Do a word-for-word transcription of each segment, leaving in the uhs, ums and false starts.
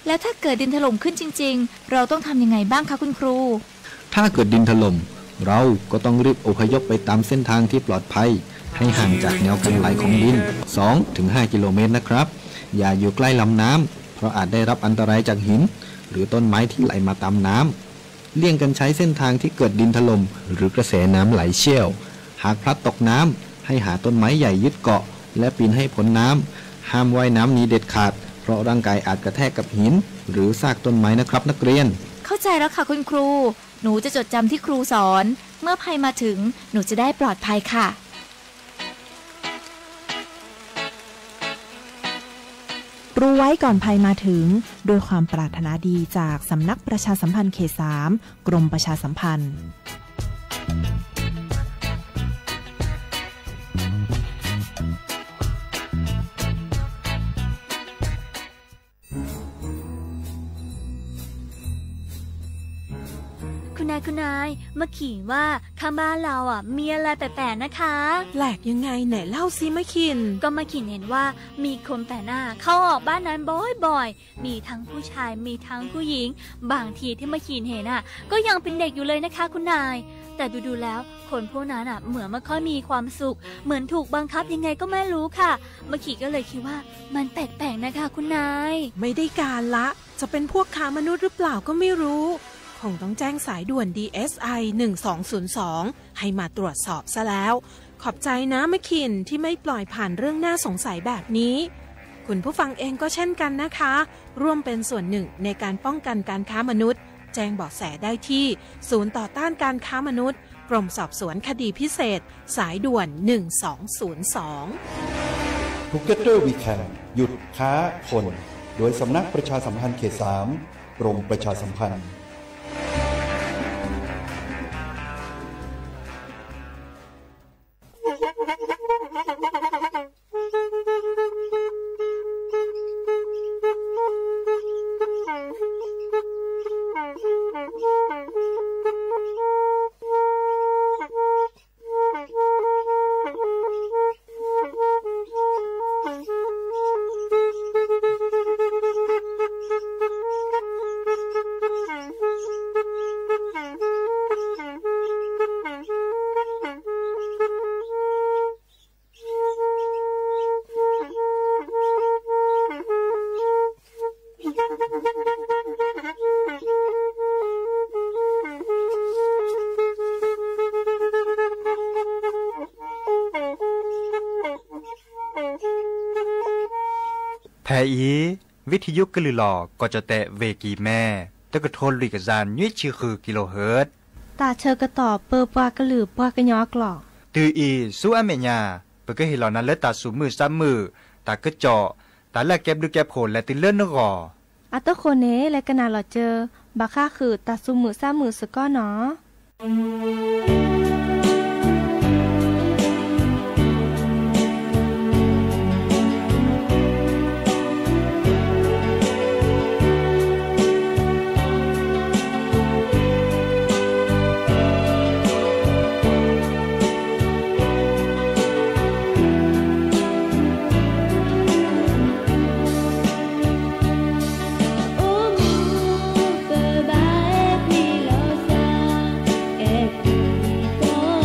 แล้วถ้าเกิดดินถล่มขึ้นจริงๆเราต้องทำยังไงบ้างคะคุณครูถ้าเกิดดินถล่มเราก็ต้องรีบอพยพไปตามเส้นทางที่ปลอดภัยให้ห่างจากแนวกันไหลของดิน สองถึงห้า กิโลเมตรนะครับอย่าอยู่ใกล้ลำน้ำเพราะอาจได้รับอันตรายจากหินหรือต้นไม้ที่ไหลมาตามน้ำเลี่ยงกันใช้เส้นทางที่เกิดดินถล่มหรือกระแสน้ำไหลเชี่ยวหากพลัดตกน้ำให้หาต้นไม้ใหญ่ยึดเกาะและปีนให้พ้นน้ำห้ามว่ายน้ำหนีเด็ดขาดเพราะร่างกายอาจกระแทกกับหินหรือซากต้นไม้นะครับนักเรียนเข้าใจแล้วค่ะคุณครูหนูจะจดจำที่ครูสอนเมื่อภัยมาถึงหนูจะได้ปลอดภัยค่ะรู้ไว้ก่อนภัยมาถึงโดยความปรารถนาดีจากสำนักประชาสัมพันธ์เขตสามกรมประชาสัมพันธ์คุณนายคุณนายมาขี่ว่าข้างบ้านเราอ่ะมีอะไรแปลกๆนะคะแปลกยังไงไหนเล่าซิมาคินก็มาขินเห็นว่ามีคนแปลกหน้าเข้าออกบ้านนั้นบ่อยๆมีทั้งผู้ชายมีทั้งผู้หญิงบางทีที่มาขินเห็นอ่ะก็ยังเป็นเด็กอยู่เลยนะคะคุณนายแต่ดูๆแล้วคนพวกนั้นอ่ะเหมือนไม่ค่อยมีความสุขเหมือนถูกบังคับยังไงก็ไม่รู้ค่ะมาขิก็เลยคิดว่ามันแปลกๆนะคะคุณนายไม่ได้การละจะเป็นพวกค้ามนุษย์หรือเปล่าก็ไม่รู้คงต้องแจ้งสายด่วน ดี เอส ไอ หนึ่งสองศูนย์สองให้มาตรวจสอบซะแล้วขอบใจนะมะคินที่ไม่ปล่อยผ่านเรื่องน่าสงสัยแบบนี้คุณผู้ฟังเองก็เช่นกันนะคะร่วมเป็นส่วนหนึ่งในการป้องกันการค้ามนุษย์แจ้งเบาะแสได้ที่ศูนย์ต่อต้านการค้ามนุษย์กรมสอบสวนคดีพิเศษสายด่วนหนึ่งสองศูนย์สอง Together We Can หยุดค้าคนโดยสำนักประชาสัมพันธ์เขตสามกรมประชาสัมพันธ์แทอีวิทยุกลือหลอก็จะแตะเวกีแม่ตะกะทนลุยกะจานยุ้ยชื่อคือกิโลเฮิรตซ์ตาเชอกระตอบเปอปากระหลือปากระยอกหลอกตืออีสู้อเมญาเปก็เห็นเหล่านั้นและตาสูมือซ้ำมือตากระเจาะตาแลกแก็บดูแก็บโผลและติเลื่อนนกออัตโตโคเนและกะนาหลอเจอบาค่าคือตาสูมือซ้ำมือสก้อเนาะ Bye.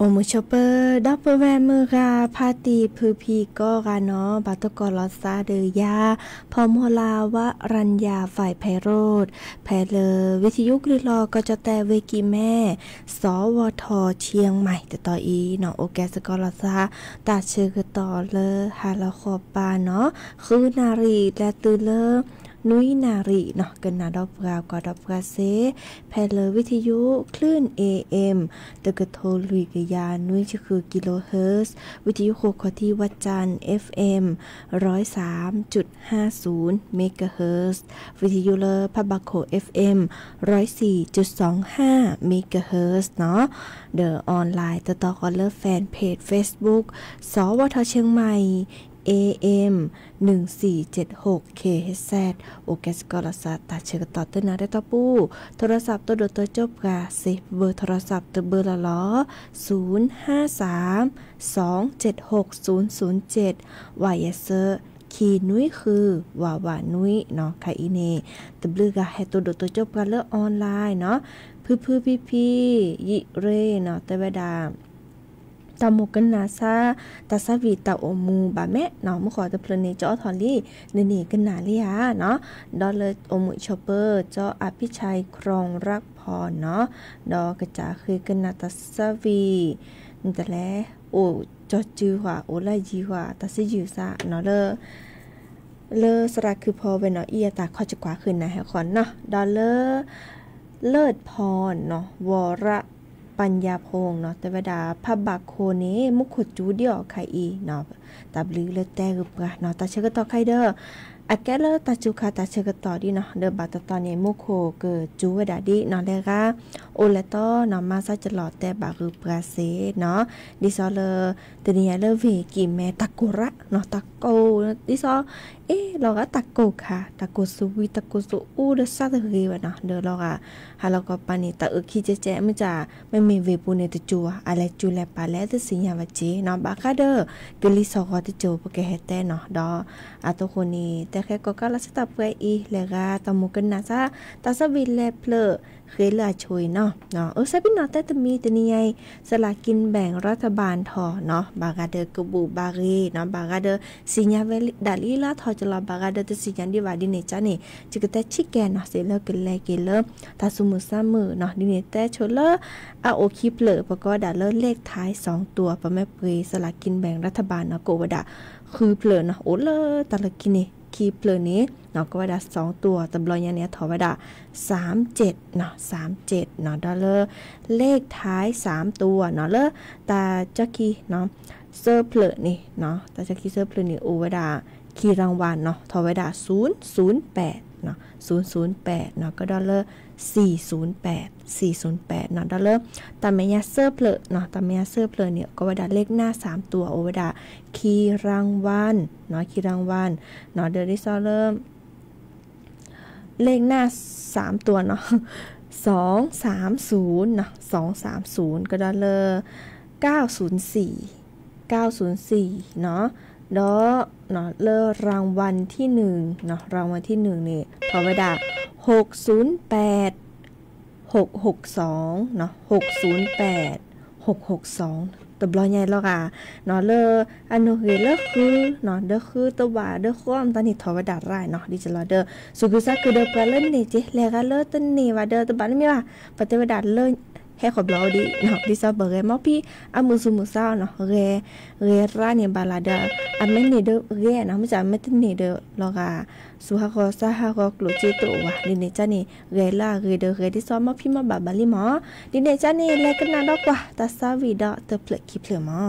มูชอปเปอร์ดอปเปอร์แวร์มือกาพาตีพือพีก็กาเนาะบาตกอลอซาเดยาพอมโฮลาวะรัญญาฝ่ายไพโรธแพเลวิทยุกฤลอก็จะแต่เวกีแม่สวทเชียงใหม่แต่ต่ออีเนาะโอแกสกอลอซาตาเชื่อคือต่อเลฮาลาคอปาเนาะคือนารีและตือเลนุ้ยนารีเนาะกันนาดอกกาวก็ดอกกาเซแพลวิทยุคลื่น เอ เอ็ม ตะกะโทลุยกะยานุ้ยจะคือกิโลเฮิรตซ์วิทยุโคคที่วัดจันทร์ เอฟ เอ็ม หนึ่งร้อยสามจุดห้าศูนย์ เมกะเฮิรตซ์วิทยุเลอพับบาโค เอฟ เอ็ม หนึ่งร้อยสี่จุดสองห้า เมกะเฮิรตซ์เนาะเดอออนไลน์ต่อต่อกันเลอแฟนเพจ Facebook สวทเชียงใหม่ เอ เอ็ม หนึ่งสี่เจ็ดหก เค เอช แซด โอเคสกอลสาตาเชกต่อต้นนาได้ต่อปูโทรศัพท์ตัวโดดตัวจบกาเซเบอร์โทรศัพท์ตัวเบอร์ละล้อศูนย์ ห้า สาม สอง เจ็ด หก ศูนย์ ศูนย์ เจ็ดวายเซอร์คีนุ้ยคือวาวานุ้ยเนาะค่ะอีเนตบลือกาให้ตัวโดดตัวจบกันเลือกออนไลน์เนาะพื้นพื้นพี่พี่ยิเรเนาะแต่เวลาตามุกันนาซาตาซาวีตาโอมูบาแม่เนาะมื่อขอตะเพลนจอทอลี่เนนี่กันนาลิยาเนาะดอลเลโอมุชอปเปอร์จออภิชัยครองรักพรเนาะดอกระจาคือกันนาตาซาวีนี่แต่แล้วโอ้จอจือว่าโอลาจีว่าตาซิยูซาเนาะเลเลสระคือพอเป็นเนาะเอียตาข้อจะกว่าขึ้นนะให้ขอนเนาะดอลเลเลิศพรเนาะวรปัญญาพงเนาะแต่เวลาพระบักโคนี้มุขจูเดียวใครอีเนาะตับลือเลแต่กึบกะเนาะตาเชกต่อใครเด้ออาแกเลตาจูคาตาเชกต่อดีเนาะเดอบาตตอนนี้มุขเกิดจูเวดาดีเนาะแล้วก็โอเลตอเนาะมาซะจะหลอดแต่บาคือปราเซเนาะดิซอเลตะเนียเลเวกิแม่ตะกุระเนาะตะโกดิซอเอ๊ะเราก็ตะโกค่ะตะโกสุวิตะโกสุอูเดซาตะเกวะเนาะเด้อเราก็หาเราก็ปานี่ตะอึกขี้แจ๊ะมันจะไม่มีเวปูเนตจัวอะไรจูแลปาแล้วตะสิญญาวะเจเนาะบาคาเด้อกลิซอก็ตะโจปะแกเฮแต่เนาะดออะตะคนนี้แต่แค่ก็กะละสตะเปอีแล้วก็ตะมุกันนะซะตะสวิแลเพลเคยลาช่วยเนาะเนาะเออซะพี่น้องแต่ตะมีตะนี่ไงสลากกินแบ่งรัฐบาลทอเนาะบากาเดอกบูบาเรเนาะบากาเดสิญญาเวดาลีลาทอจะลาบากาเดตสิญญาดีว่าดิเนจานี่จิกแต่ชิแกเนาะเสเลกแลเกเลตาสุมือซามือเนาะดิเนแต่โชเลอะโอคิเพลปก็ดาเลเลขท้ายสองตัวปะแม่เปรสลากกินแบ่งรัฐบาลเนาะโกวดาคือเพลเนาะโอเลตะละกินนี่คีเพลนี้เนาะก็ว่าดาสองตัวตำรอยเนี้ยถอว่าดาสามเจ็ดเนาะสามเจ็ดเนาะดอลเลอร์เลขท้ายสามตัวเนาะเลอตาจักกี้เนาะเซอร์เพลนี่เนาะตาจักกี้เซอร์เพลนี่โอวดาคีรางวัลเนาะถอว่าดาศูนย์ศูนย์แปดเนาะศูนย์ศูนย์แปดเนาะก็ดอลเลอร์สี่ศูนย์แปดสี่ศูนย์แปดเนาะดอลเลอร์ตาเมียเซอร์เพลเนาะตาเมียเซอร์เพลเนี่ยก็ว่าดาเลขหน้าสามตัวโอวดาคีรางวัลเนาะคีรางวัลเนาะเดอริซอลเลอร์เลขหน้าสามตัวเนาะสองสามศูนย์เนาะสองสามศูนย์ก็ได้เลยเก้าศูนย์สี่เก้าศูนย์สี่เนาะแล้วเนาะเลขรางวัลที่หนึ่งเนาะรางวัลที่หนึ่งนี่ทอไว้ดาหกศูนย์แปดหกหกสองเนาะหกศูนย์แปดหกหกสองตบลอยใหญ่แล้วอ่ะเนาะเลออันนู้นเลอคือเนาะเด้อคือตัวว่าเด้อความตอนนี้ถอว่าดาไรเนาะดิจิลเด้อสุกุซะคือเด้อปลาเล่นนี่จิแล้วก็เลอตันนี่ว่าเด้อตัวบ้านมีว่าปฏิวัติดาเลอให้ขอบเราดิเนาะดิซาเบอร์เรมอพี่อามือซุมือเศร้าเนาะเรเรร้านเนี่ยบาลาเด้ออันไม่นี่เด้อเรนะไม่จะไม่ตันนี่เด้อแล้วก็สุฮาโกซาฮาโกกลุจิโตว่ะดิเนจานี่เรล่าเรเด้อเรดิซอมอพี่มาบาบาลิหมอดิเนจานี่แลกันนาดอกว่าตาซาวีดอเตเพลคิเพลมอ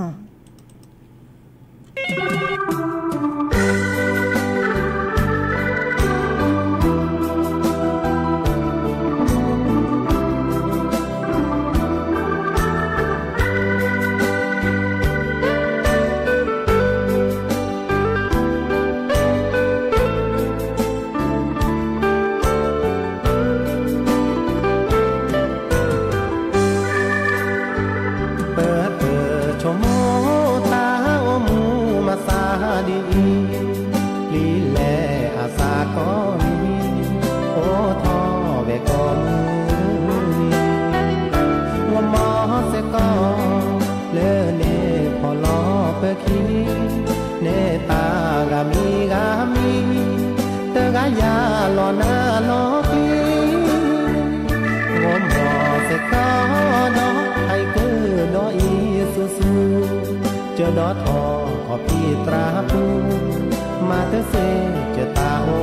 เลทีเนตากามีกามีเตกายาลอนาลอกีงมหอเสกอดอให้เกิดดออีสุสุเจอดอทอขอพี่ตราปูมาเตเสจะตาโอ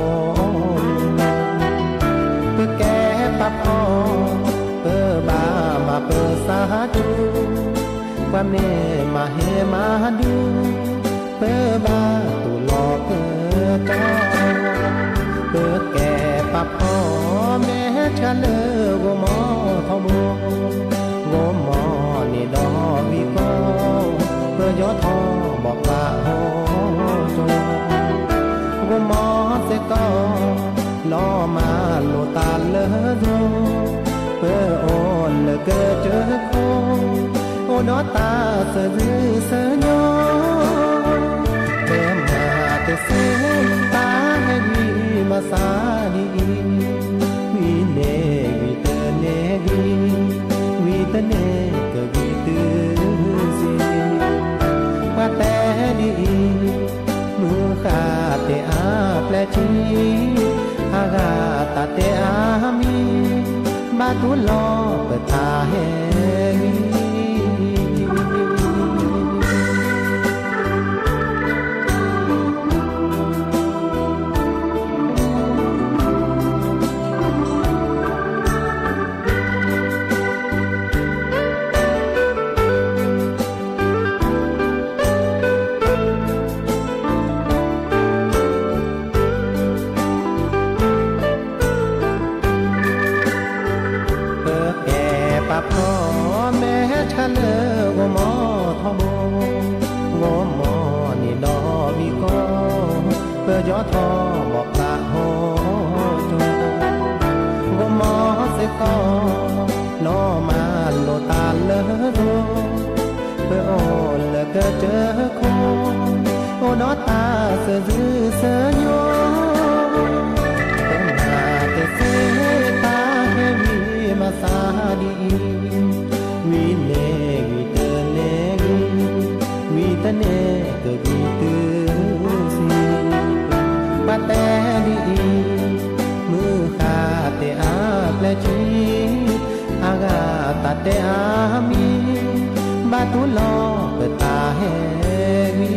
เพื่อแก้ปับพอเพื่อบามาเพื่อสาธุความเนมาเฮมาดูเพื่อบาตุลอเพื่อจอเพื่อแก่ปับพอแม่ชะเลวมอทอมงมมอนี่ดอวิโกเพื่อยอทอบอกลาโหจงมอเสกอล้อมาโลตาเลอโดเพื่อโอนเลเกอเจอโคโอนอตาเสือเสือยอเพื่อมาเตเสตาให้ดีมาสาดีวีเนวีเตเนวีวีเตเนกวีเตซีว่าแต่ดีมือขาเตอาแปลชีอากาตาเตอามีบาตุลอเปตาเฮวีพ่อแม่ชะเลวมอทอมงมมอนี่ดอวิโกเพื่อยอทอบอกลาโหจงงมมอเสกอล้อมาโลตาเลอโดเพื่อโอนเลเกอเจอโคโอนอตาเสือเสือยอเป็นหาเตเสตาเฮวีมาสาดีวีเนวีเตเนวีวีเตเนกวีเตซีมาแต่ดีมือขาเตอาแปลชีอากาตาเตอามีบาตุลอเปตาเฮวี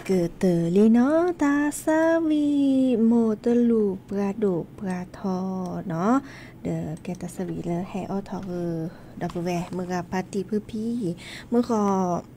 กิดเตอลีเนาะตาซาวีโมตลูปราโดปราทอเนาะเดอแกตาสวีเลแฮออทอเออดับเบิลแวเมื่อกับปาร์ตี้พื้พี่เมื่อก็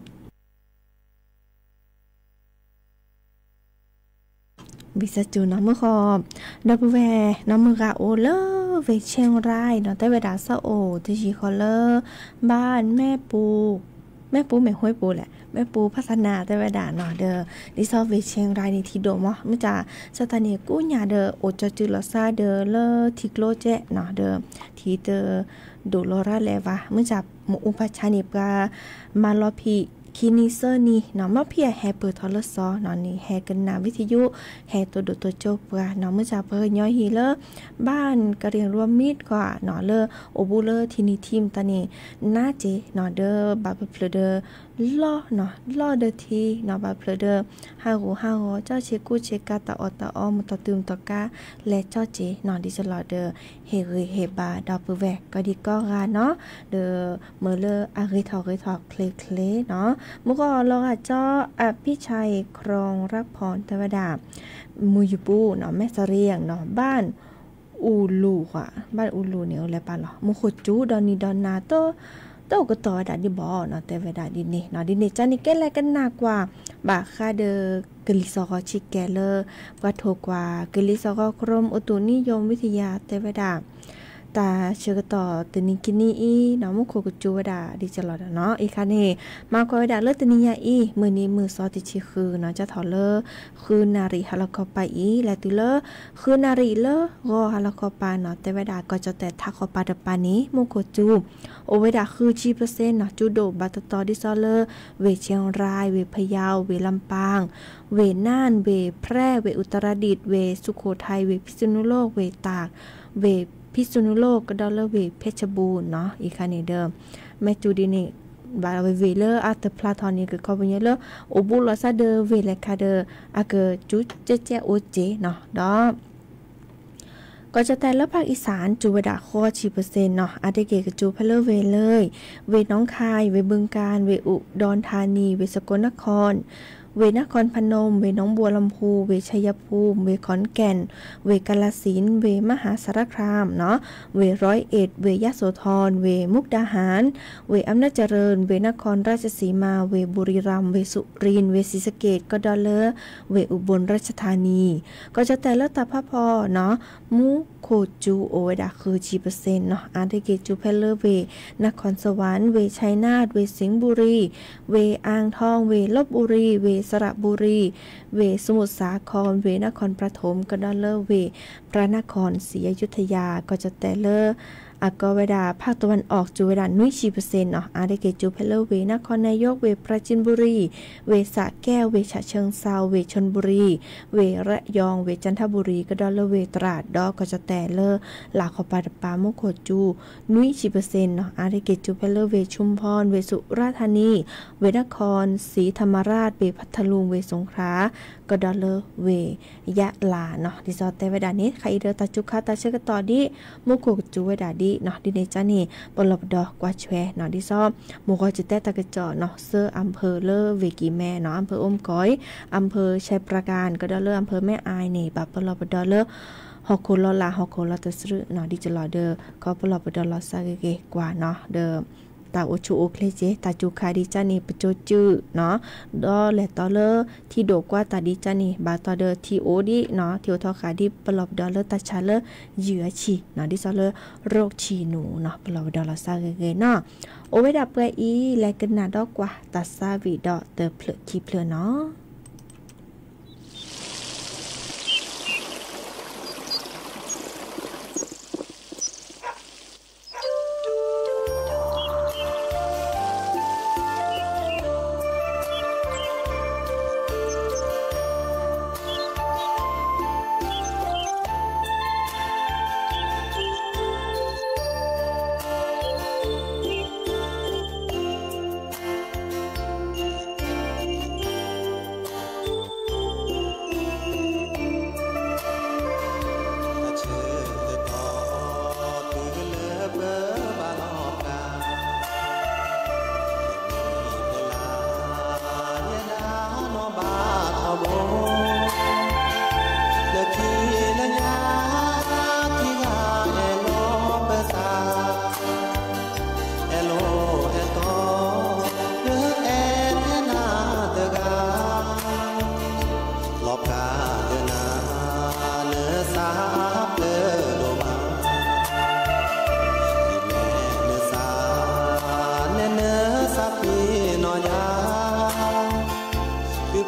วิสจูเนาะเมื่อคอดับเบิลแวเนาะเมื่อกะโอเลเวเชียงรายเนาะแต่เวลาซะโอที่ชีคอเลบ้านแม่ปูแม่ปูแม่ห้วยปูแหละแม่ปูพัฒนาแต่เวลาเนาะเด้อดิซอเวเชียงรายนี่ที่โดมะมันจะสถานีกู้หยาเด้อโอจจุลซาเด้อเลทิโกโลเจเนาะเด้อที่เด้อโดโลราเลวะมันจะหมู่อุปชานิปกามาลอพีคินิเซอร์นี่เนาะมาเพียแฮเปิดโทรศัพท์เนาะนี่แฮกันนาวิทยุแฮตัวดูตัวโจปกาเนาะเมื่อจะเพิ่นย่อยฮีเลอบ้านกะเรียงรวมมิตรกว่าเนาะเลอโอบูเลอทีนี่ทีมตานี่น่าเจเนาะเด้อบาเปเพลเดอล่อเนาะล่อเดอทีเนาะบาเพลเดอฮาโหฮาโหเจ้าเชกูเชกาตาออตาออมตอตึมตอกาและเจ้าเจเนาะดิสลอเดอเฮเรเฮบาดอปแวกก็ดีก็กาเนาะเดอเมเลออาริทอริทอเคลเคลเนาะมุกอลอาจจะอภิชัยครองรักพรเทวดามูยูปูเนาะแม่เสรียงเนาะบ้านอูลูค่ะบ้านอูลูเนี่ยอะไรปะหรอมุขจูดอนนีดอนนาโตโตก็ต่อดาดิบอเนาะเทวดาดินนี่เนาะดินนี่จันนี่แกอะไรกันหนักกว่าบาคาเดอกลิซอชิแกเลวัดโทกว่ากลิซอกรมอุตุนิยมวิทยาเทวดาตาเชื่อต่อตนิกินีอีน้องมุขกุจูวดาดิจลอดเนาะอีคันนี่มากวดาเลตนิยาอีมือนี้มือซอติชิคือเนาะจะถอเลคือนารีฮัลกอปาอีและตุเลคือนารีเลรอฮัลกอปาเนาะแต่เวดาก็จะแต่ทักขอปาดปานี้มุขจูโอเวดาคือจีเปอร์เซ็นต์เนาะจูโดบัตตอดิซอเลเวเชียงรายเวพะเยาเวลำปางเวน่านเวแพร่เวอุตรดิตถ์เวสุโขทัยเวพิษณุโลกเวตากเวพิษณุโลกก็ดอลลาร์เวเพชรบูรณ์เนาะอีกคันนี้เดิมแม่จูดินี่บาเวเวเลอร์อัตพลาทอนิกก็เป็นเยอะโอบุลซาเดเวเลคาเดอาเกจุเจเจโอเจเนาะดอก็จะแต่ละภาคอีสานจูวดาข้อชีเปอร์เซ็นต์เนาะอาเดเกกจูเพลเวเลยเวน้องคายเวบึงการเวอุดรธานีเวสกลนครเวนครพนมเวหนองบัวลำพูเวชัยภูมิเวขอนแก่นเวกาฬสินธุ์เวมหาสารคามเนาะเวร้อยเอ็ดเวยโสธรเวมุกดาหารเวอำนาจเจริญเวนครราชสีมาเวบุรีรัมย์เวสุรินทร์เวศรีสะเกษก็ดอลเลอร์เวอุบลราชธานีก็จะแต่ละตาพพอเนาะมุโคจูโอเวดาคือจีเปอร์เซ็นต์เนาะอาร์เดเกจูเพลเลอร์เวนครสวรรค์เวชัยนาทเวสิงห์บุรีเวอ่างทองเวลบบุรีเวสระบุรีเวสมุทรสาครเวนครปฐมก็ดอลเลอร์เวพระนครศรีอยุธยาก็จะแต่เลอร์อากเวดาภาคตะวันออกจูเวดานุ้ยชีเปอร์เซ็นต์เนาะอาร์เดเกจูเพลเลอร์เวนครนายกเวปราจีนบุรีเวสระแก้วเวฉะเชิงเซาเวชลบุรีเวระยองเวจันทบุรีก็ดอลเลอร์เวตราดดอกก็จะแต่เลอร์หลาขอปาดปาโมโคจูนุ้ยชีเปอร์เซ็นต์เนาะอาร์เดเกจูเพลเลอร์เวชุมพรเวสุราษฎร์ธานีเวนครศรีธรรมราชเวพัทลุงเวสงขลาก็ดอลเลอร์เวยะลาเนาะดิซอแต่เวดานี้ใครเดอตาจุคาตาเชกต่อดิโมโคจูเวดาดิเนาะดิเนจานี่ปลอบดอกกว่าแชเนาะดิซอโมก็จะแต่ตะกะจอเนาะเซอร์อำเภอเลอเวกีแม่เนาะอำเภออมก้อยอำเภอชัยประการก็ดอลเลอร์อำเภอแม่อายนี่บับปลอบดอลเลอร์ฮอกโคลลาฮอกโคลตสรุเนาะดิจะรอเดอก็ปลอบดอลลอซาเกกว่าเนาะเดอตาโอชูโอเคเลเจตาจูคาดิจานี่ปโจจื้อเนาะดอและตอเลอที่โดกว่าตาดิจานี่บาตอเดอทีโอดิเนาะที่โอทอคาดิปลอบดอลเลตาชาเลเหยื่อฉีเนาะดิซอเลโรคฉีหนูเนาะปลอบดอลซาเกเกเนาะโอเวดาเปอีและกันนาดอกกว่าตาซาวิดอเตอเพลคีเพลเนาะ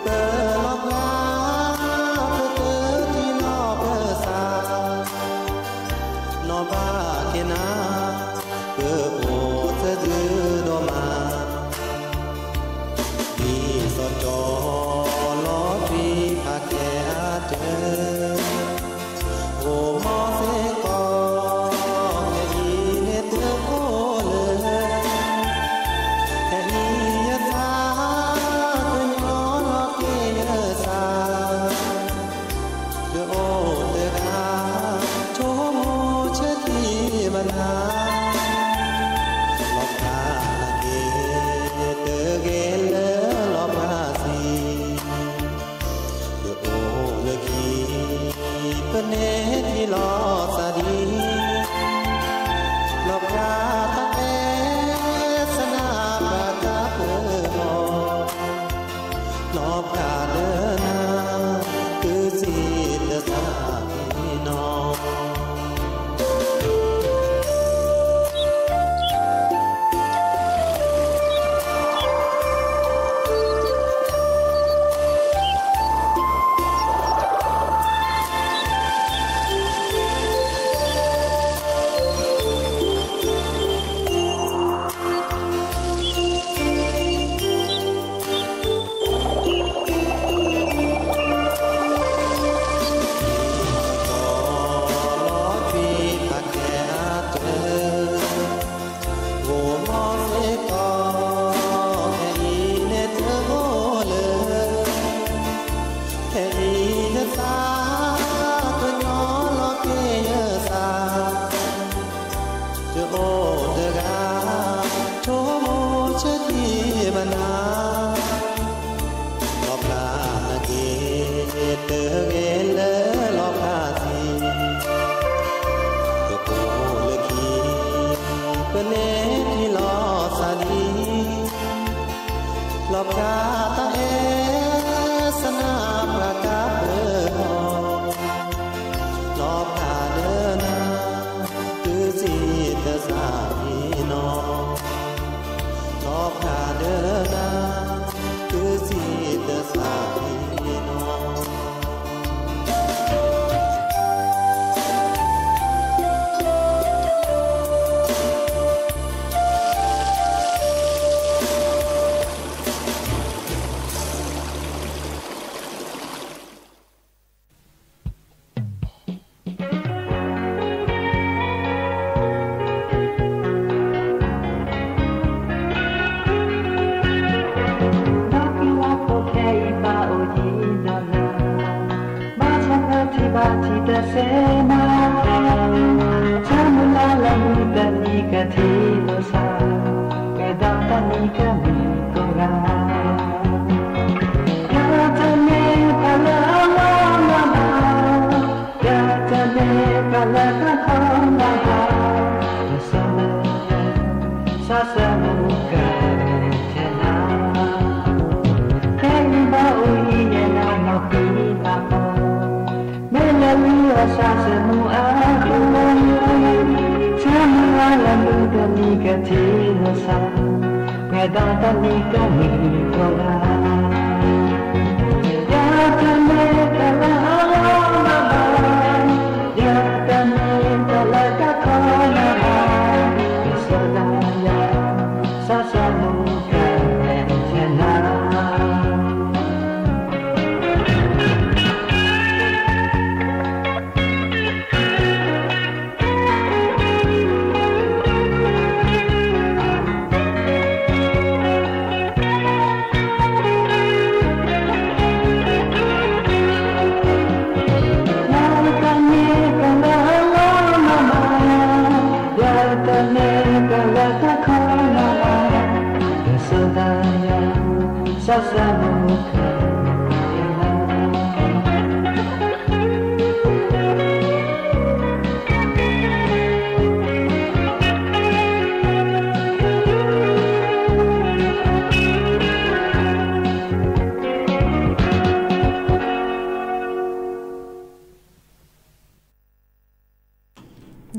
ต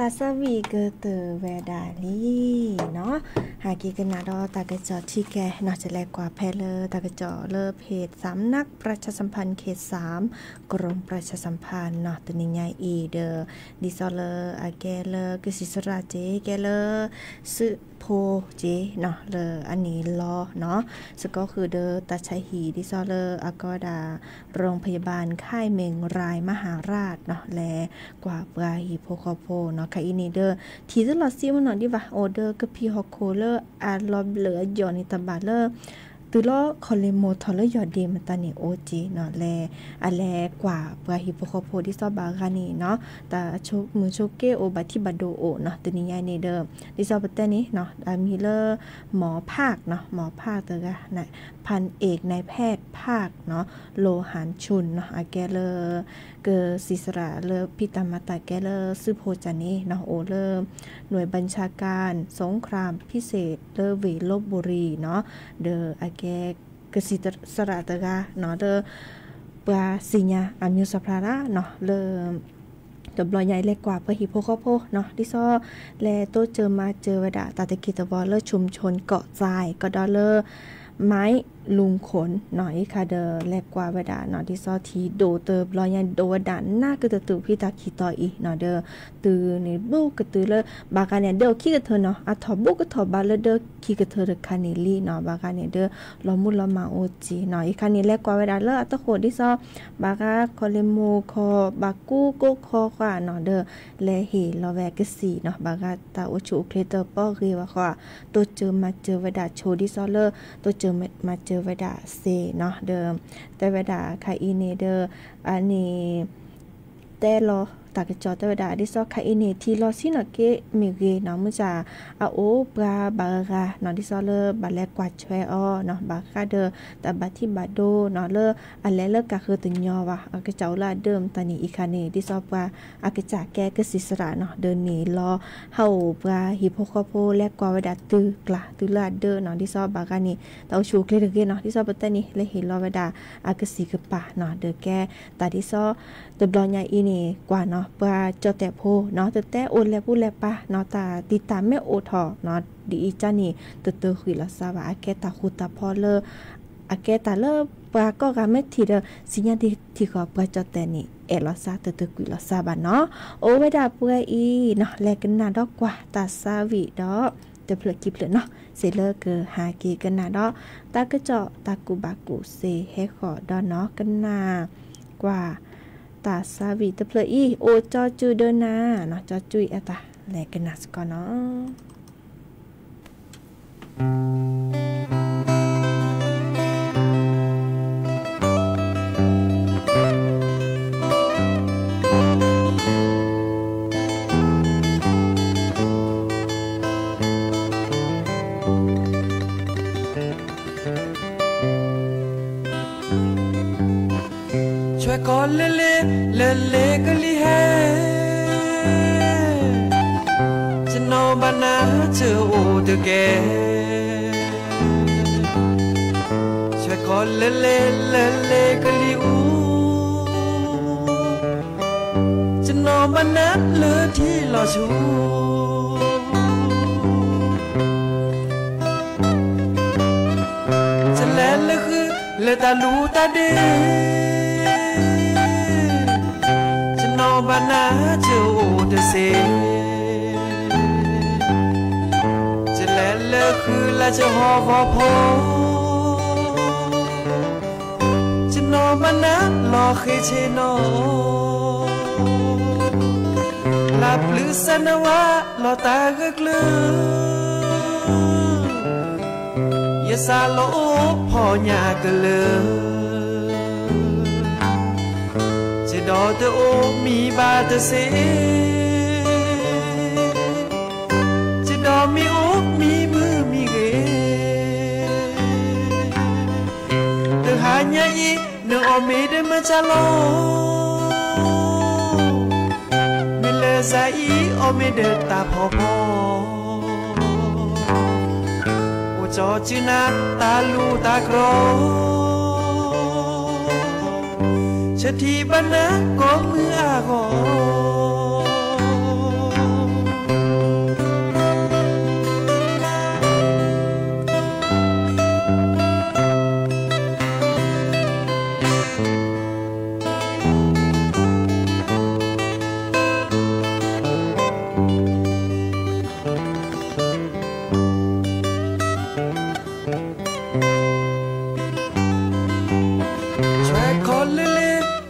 าสวีเกเตอร์แวดาลีเนาะหากีกันนาดอตากระจอที่แกนอกจะแลกกว่าแพเลอตากระจอเลอเพจสำนักประชาสัมพันธ์เขตสามกรมประชาสัมพันธ์เนาะตัวนี้ใหญ่อีเดอดิซอเลออาแกเลอกสิสราเจแกเลอซึโพเจเนาะเลออันนี้รอเนาะสก็คือเดอตาชัยหีดิซอเลออากอดาโรงพยาบาลค่ายเมงรายมหาราชเนาะแลกว่าปลาฮีโพคอโพเนาะค่ะอีนี่เดอทีตลอดซีมันเนาะดิว่าออเดอร์กับพี่ฮอกโคเลอร์อาลอบเหลือยอนิตบาเลอร์ตุลอคอเลโมทอลยอดดีมันตานี่โอจีเนาะแลอะแลกว่าปลาฮีโพคอโพดิซอบากานี่เนาะตาโชมือโชเกโอบาทิบาโดโอเนาะตัวนี้ใหญ่นี่เด้อดิซอปเตนี้เนาะมีเลอหมอภาคเนาะหมอภาคเตอกะนะพันเอกนายแพทย์ภาคเนาะโลหานชุนเนาะอาแกเลอเกอศิสระเลอพิตามาตาแกเลอซึโพจานีเนาะโอเลอหน่วยบัญชาการสงครามพิเศษเลอเวลบบุรีเนาะเดออาแกกสิสระเตกะเนาะเดอปาสิญาอามิวสพราระเนาะเลอตบลอยใหญ่เล็กกว่าเพื่อฮิโพคอโพเนาะดิซอแลโตเจอมาเจอวดาตาตะกิตบอลเลอร์ชุมชนเกาะทรายก็ดอลเลอร์ไม้ลุงขนหน่อยค่ะเดอแลกกว่าเวดาเนาะดิซอทีโดเตอร์ลอยใหญ่โดวดาหน้าก็จะตื่นพี่ตาคีต่ออีเนาะเดอตื่นในบุกก็ตื่นเลยบากาเนี่ยเดอขี้กระเธอเนาะอะถอบุกก็ถอบาเลเดอขี้กระเธอเดอคาเนลี่เนาะบากาเนี่ยเดอลอมุลมาโอจีเนาะอีคันนี้แลกกว่าเวดาเลออะตะโคดิซอบากาคอเลโมคอบากูโกคอกว่าเนาะเดอแลเฮลอแวกสีเนาะบากาตาโอชูเคเตอร์ปอรีว่าค่ะตัวเจอมาเจอเวดาโชดิซอเลอตัวเจอมาเจอเวดาเซเนาะเดิมแต่เวดาคาอีเนเดออันนี้แต่รอตากจอแต่เวดาดิซอคาอีเนที่รอซินะเกมิเกเนาะมุจาอาโอบราบากาเนาะดิซอเลบาแลกว่าช่วยอ้อเนาะบาคาเดอตาบาที่บาโดเนาะเลอันแลเลกะคือตึงยอว่ะอากเจ้าละเดิมตานี้อีคาเนดิซอปว่าอากจะแก้กสิสระเนาะเดินนี่รอเฮาปราฮิโพคอโพแลกกว่าเวดาตึกละตุลาเดอเนาะดิซอบากานี่ตาชูเคลเกเนาะดิซอปตานี่เลเห็นรอเวดาอากสิกปะเนาะเดอแก้ตาดิซอตบลอญาอีนี่กว่าเนาะปราจอแต่โพเนาะแต่แต่โอนแล้วพูดแล้วปะเนาะตาติตามแม่โอทอเนาะดีอีจ้านี่ตเตอคุยละซาว่าอาแกตาคุตาพอเลออาแกตาเลอปราก็กะแม่ทีเดสิญญาที่ที่ขอปราจอแต่นี่เอลอซาตเตคุยละซาบะเนาะโอเวดาปุยอีเนาะแลกันนาดอกกว่าตาซาวิดอกจะเพลกิบเลยเนาะเซเลอเกอหากีกันนาดอกตากะเจาะตากุบากุเซเฮขอดอเนาะกันนากว่าตาซาวิตะเพลอีโอจอจูเดนาเนาะจอจุยอะตาแลกันนาสก่อนเนาะก่อนเล่เล่เล่เล่ก็ลีแฮจะนอนบ้านนาเจอโอเดแกช่วยก่อนเล่เล่เล่เล่ก็ลีอูจะนอนบ้านนาเลือที่รอชูจะแลนเลยคือเลตาลูตาเดบานาเจอโอเดเซจะแลนเลคือละจะหอวอพอจะนอนบานาลอเคเชโนลาปลือสนวะลอตากะกลือยะซาโลพอญากะเลดอเตโอมีบาเตเซจะดอมีโอมีมือมีเกเตหาญาอีเนอเมเดมาจาโลเมเลซาอีโอเมเดตาพอพอโอจอจินาตาลูตาครอชะทีบ้านนะก็มืออากอ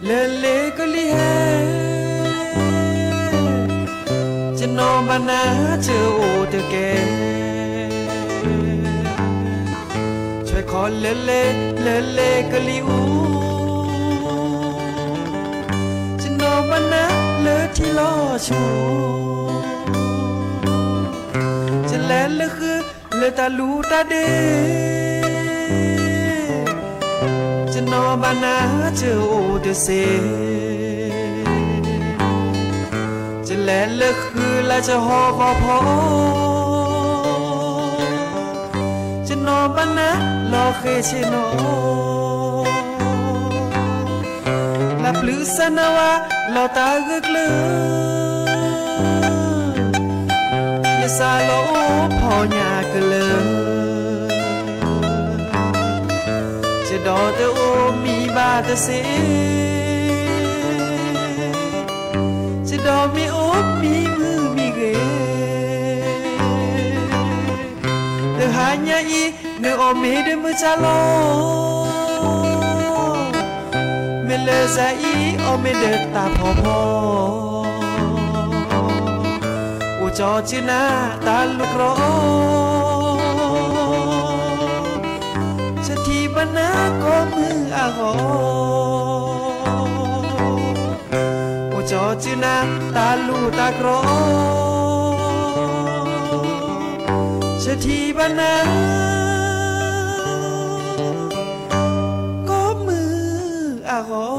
เลเลก็ลีแฮจะนอนบ้านนาเจอโอเตแกช่วยขอเลเลเลเลก็ลีอูจะนอนบ้านนาเลที่ล้อชูจะแลนเลคือเลตาลูตาเดจะนอนบ้านนาเจอโอเตเซจะแลนเลคือและจะหอพอพอจะนอนบ้านนาลอเคเชโนลับลือสนาวาลอตาเกกลือยาซาโลพอญาเกลือจะดอเตโอมีบาเตเซจะดอมีโอมีมือมีเกเดหาญาอีเนอเมเดมือจาโลเมเลซาอีโอเมเดตาพอพอโอจอจินาตาลุกรอจะทีบานาก็มืออาหอโอจอจินาตาลูตากรอจะทีบานาอาหอ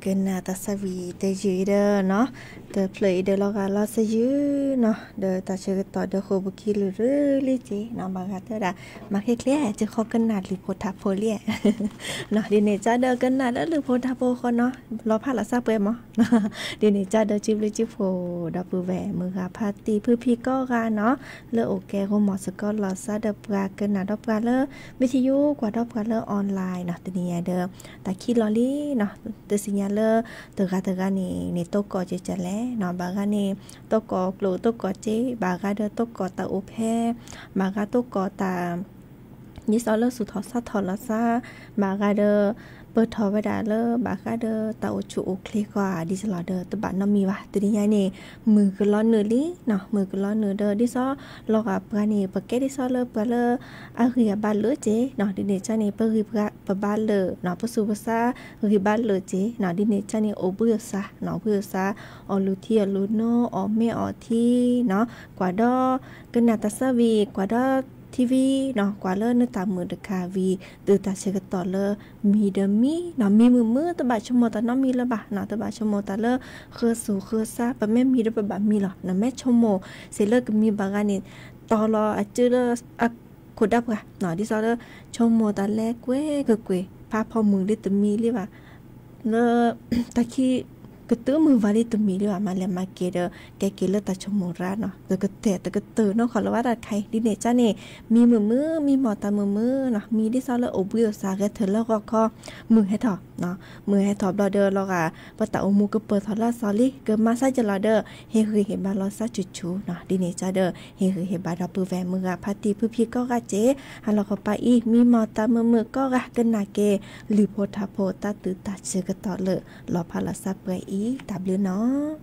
กินนาตาสวีเตยืเดอเนาะเดอเพลย์เดอลอกาลอสยืเนาะเดอตาเชกต่อเดอโคบุกิลือลิจีเนาะบางทีเดอมาเคลียร์จะขอกันนาหรือโพธาโพเลียเนาะดิเนจ้าเดอกันนาหรือโพธาโพคนเนาะรอพาละซาเปมั้งดิเนจ้าเดอจิบลิจิโพดับเบิลแหวมือคาพาตีพื้นพี่ก็กันเนาะเลอโอเคโฮมอสก็ลอซาเดอปลากันนาดอปลาเลอวิทยุกว่าดอปลาเลอออนไลน์เนาะตัวนี้เดอตาคิดลอลี่เนาะตัวสัญญาเลอตัวกาตัวกานี่นี่ตัวก่อจะจะแล้วเนาะบางกานี่ตัวก่อกลัวตัวก่อเจ๊บางกาเดอตัวก่อตาโอเพบางกาตัวก่อตานี่ซอเลอสุดทอซาทอลซาบางกาเดอเปิดทอไว้ดาเลอบากาเดอตาโอชูโอเคกว่าดิสลอเดอตบะน้อมีวะตัวนี้นี่มือก็ร้อนเนื้อลิเนาะมือก็ร้อนเนื้อเดอดิซอลอกอ่ะปะนี่ปะเกดิซอเลอปะเลออะเฮียบาเลอเจเนาะดิเนจานี่ปะริปะปะบาเลอเนาะปะซูปะซาริบาเลอเจเนาะดิเนจานี่โอเบือซาเนาะเบือซาออลูเทียลูโนออเมออทีเนาะกว่าดอกันนาตาซาวีกว่าดอทีวีเนาะกว่าเลอเนื้อตามือเดคาวีตือตาเชกต่อเลอมีเดมีเนาะมีมือมือตบะชโมตาน้อมีละบะเนาะตบะชโมตาเลอเคอสูเคอซาปะแม่มีดบะบะมีหรอนะแม่ชโมเซเลอก็มีบางอันนี่ตอรออะจือเลออะขุดดับกะเนาะที่ซอเลอชโมตาแลกเว้กะเกวพาพอมือลิตมีลิว่าเลอตะคีก็ตื้อมือวาลิตุมีด้วยมาแล้วมาเกเดแกเกเลตาชมโมราเนาะแต่ก็แต่แต่ก็ตื่นเนาะขอละว่าใครดิเนจ้านี่มีมือมือมีหมอตามือมือเนาะมีดิซอเลโอบุยซาเกเธอแล้วก็ข้อมือให้ถอดเนาะมือให้ถอดบอเดอร์แล้วก็ปะตาโอมูก็เปิดถอดละซอลี่เกิดมาซาจะลอเดอร์เฮคือเห็นบาลอซาจุจูเนาะดิเนจ้าเดอเฮคือเห็นบาดอปือแวมือพาตีพื้พี่ก็กะเจฮัลโหลเข้าไปอีมีหมอตามือมือก็กะกันนาเกหรือโพธาโพตาตือตาเชกต่อเลยรอพาลาซาเปอีตับเลือเนาะ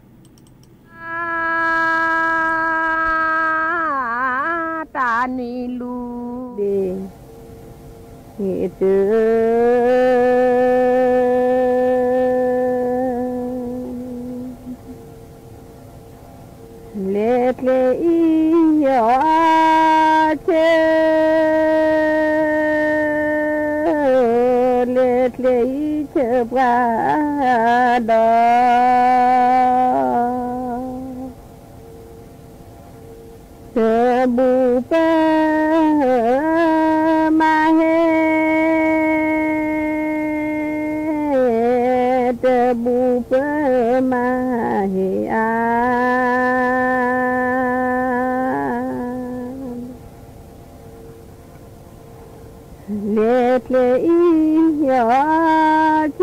ตานีลูเดเฮเดเลตเลอียอเชเลตเลอีเชบราดอเธอบูเปมาเฮเธอบูเปมาเฮอาเลตเลอียอเช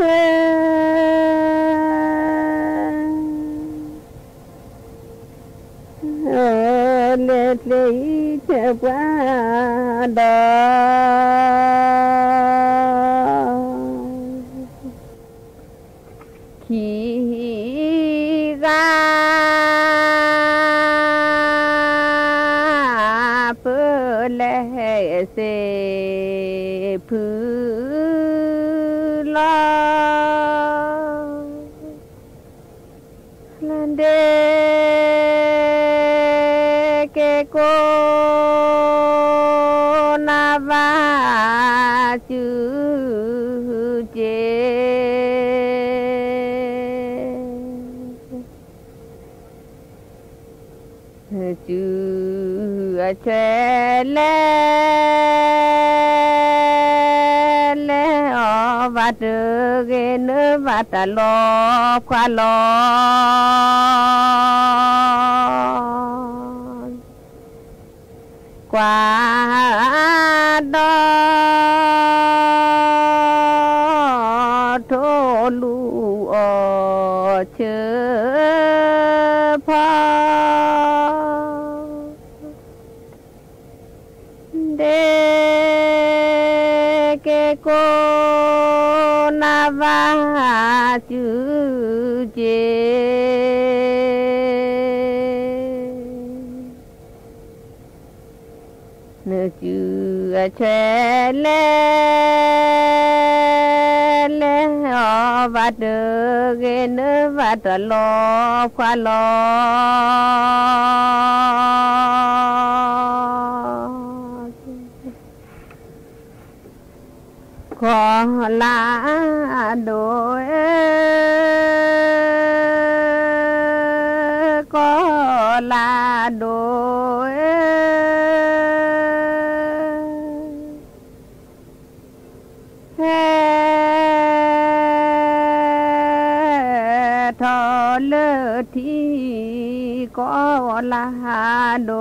เลตเลอีเชบราดอขีกาเปเลเสพืลาลันเดเกโกนาวาจูเจจูเชเลเลอวัดเกนวัดลอควาลอกว่าดอโทลูอเชพอเดเกโกนาวาจูเจเนจูเชเลเลอวัดเกนวัดลอควาลอขอลาโดยก็ลาโดยแห่ทอเลที่ก็ลาโด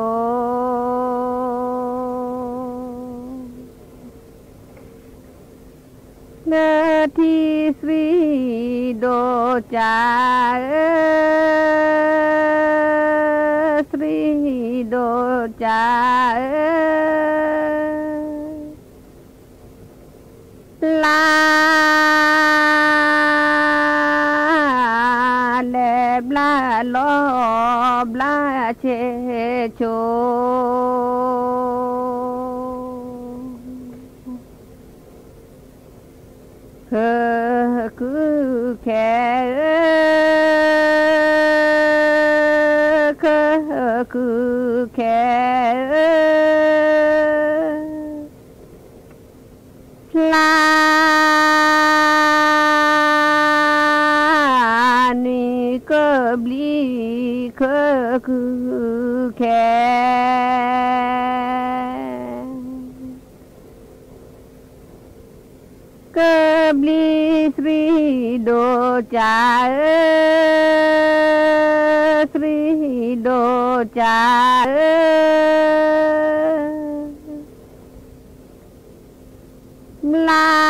เนที่สวีโดจาสวีโดจาลาเลบลาลอบลาเชโชเธอคือแค่เธอคือแค่ลานี่ก็บลีเธอคือแค่กบลีสรีโดจาสรีโดจาลา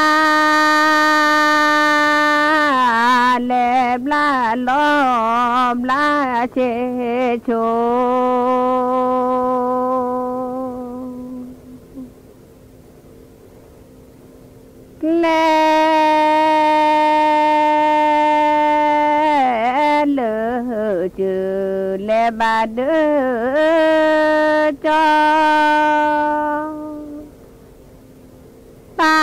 แลบลาลอมลาเชโชแลเลอเจอแลบาเดอจอตา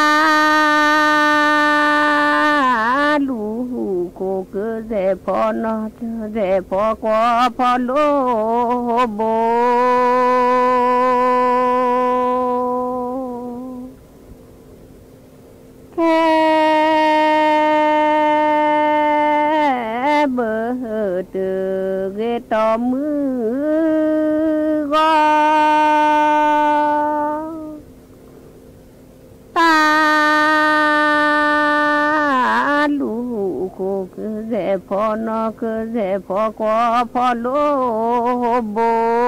ลูโคเกเจพอนอเจพอกว่าพอโลโบแค่เบอร์เตอเกตอมือก็ตาลูโคเกเจพอนอเกเจพอกว่าพอโลโบ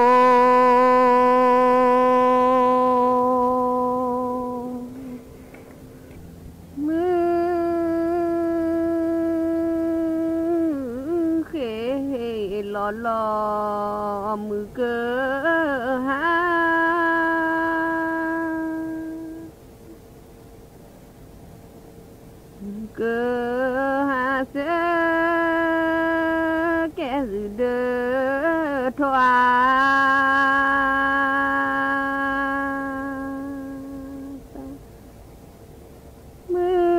ลอลอมือเกอหาเกอหาเสแก่เดือทวามือ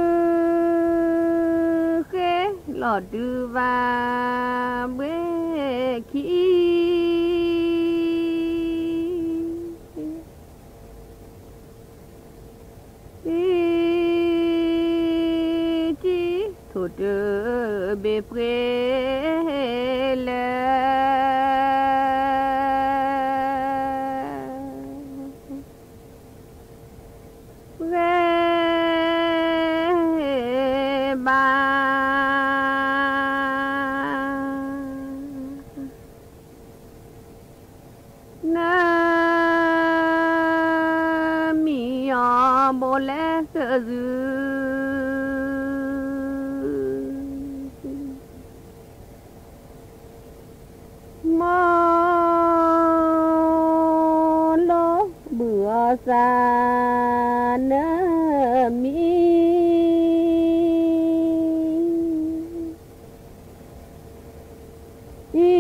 เกหลอดดูว่าเมื่อขี้จีทุดเบเปรเลเรบาโบเลสซึมอโลเบื่อสานมีอี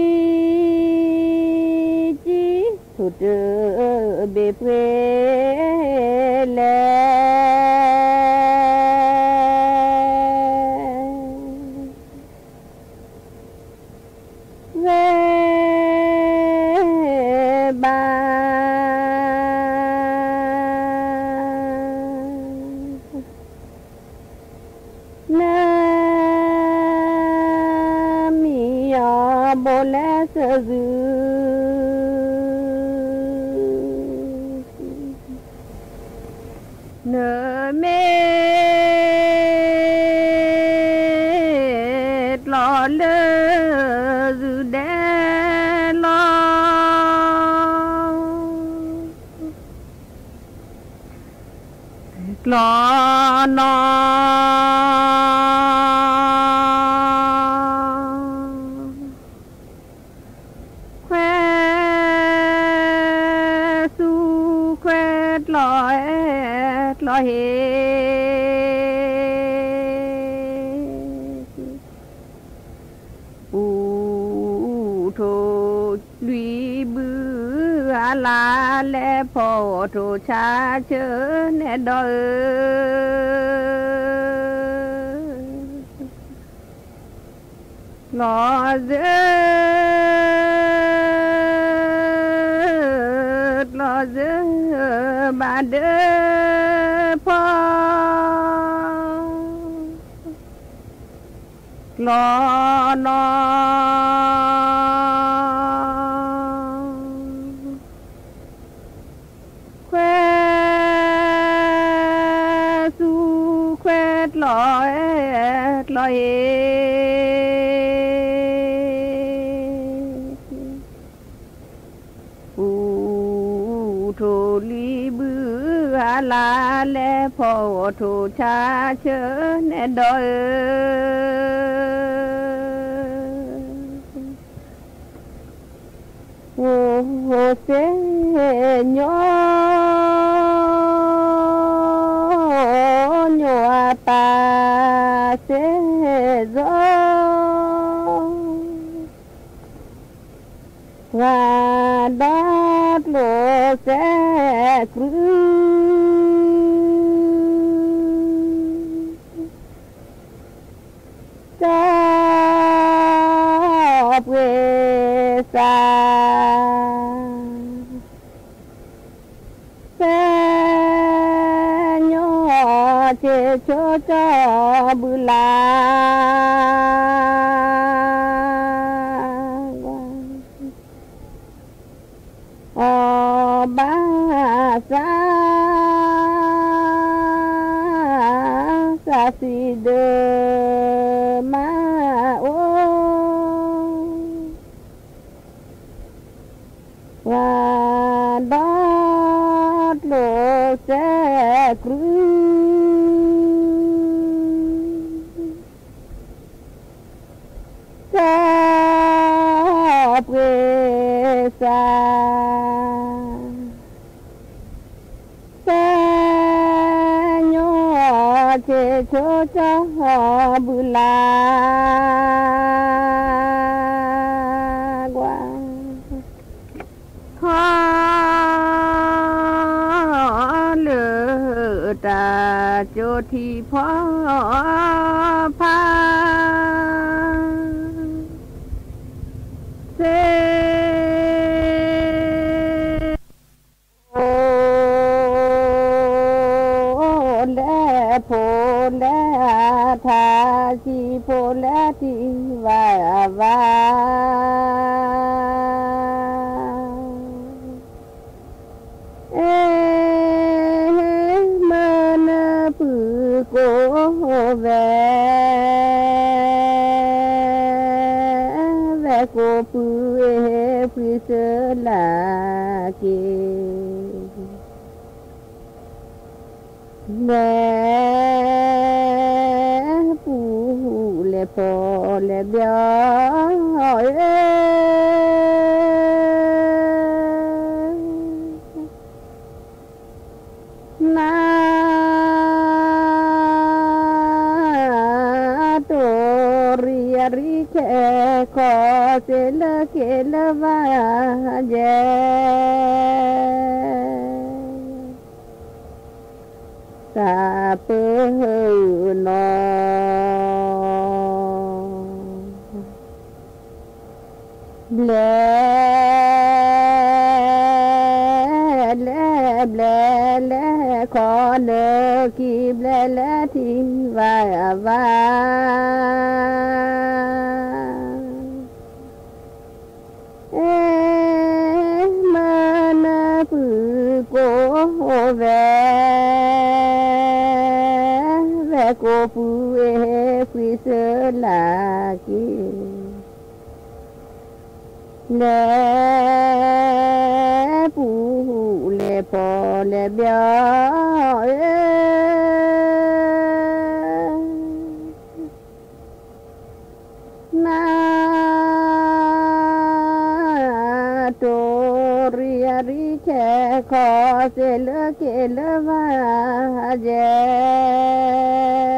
จีสุดเบเปรเลเรบาโบเลสซึเนเมลอเลซึเดลอลอนอแควสูแควลอยลอยเฮอูโทลุยบือลาและพอโทชาเชเนดอลอเจลอเจบาเดพอลอนอแควสูแควลอยลอยอูโทลีบือลาและพอโทชาเชเนดอโอ้โหเซญอญอปาเซโซวาดาโลเซครูจาเปซาเซญอเจโชจาบุลาบาซาซาซิเดมาโอวาดอดโลเซครูซาเปซาเจโชจาบุลากว่าขอเลือตาโจทีพ่อพาเซโพลาทาชีโพลาทิวาวาเอมันปุโกเวเวโกปุเอปุเสลาเกแม่ปูเลพอเลเบียเอนาโตริยริเคขอเสลเกลวาเจสาเปนอเบลเล่เบลเล่ขอเลิกกีเบลเล่ที่วาวาเวเวโกปูเอฟิเซลากีเลปูเลพอเลเบียเอนาโตริยริแค่ขอเสลเกลวาเจ